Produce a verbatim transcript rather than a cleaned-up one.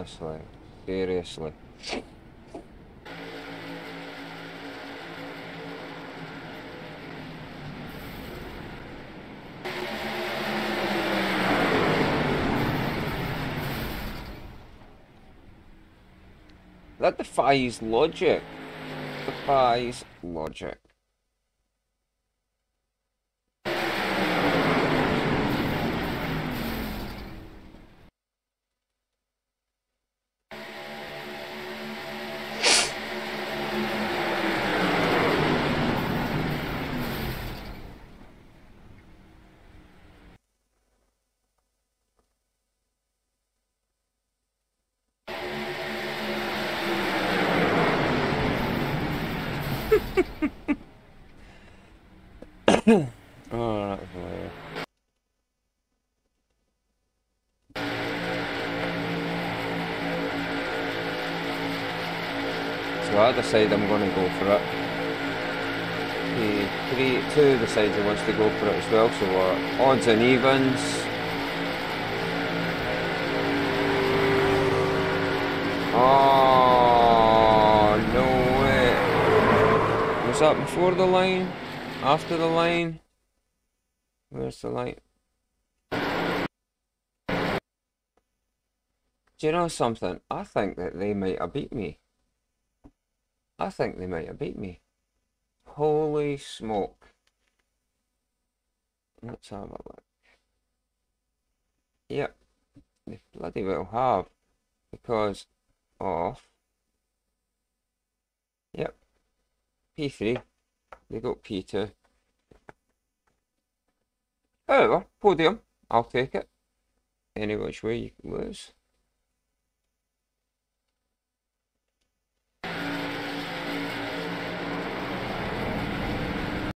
Seriously. Seriously. That defies logic. Defies logic. Oh, that was hilarious. So I decide I'm going to go for it. Okay, three, two decides he wants to go for it as well, so we're odds and evens. Oh, no way. Was that before the line? After the line? Where's the line? Do you know something? I think that they might have beat me. I think they might have beat me. Holy smoke. Let's have a look. Yep. They bloody well have. Because of... Yep. P three. They got P two. However, podium. I'll take it. Any which way you can lose.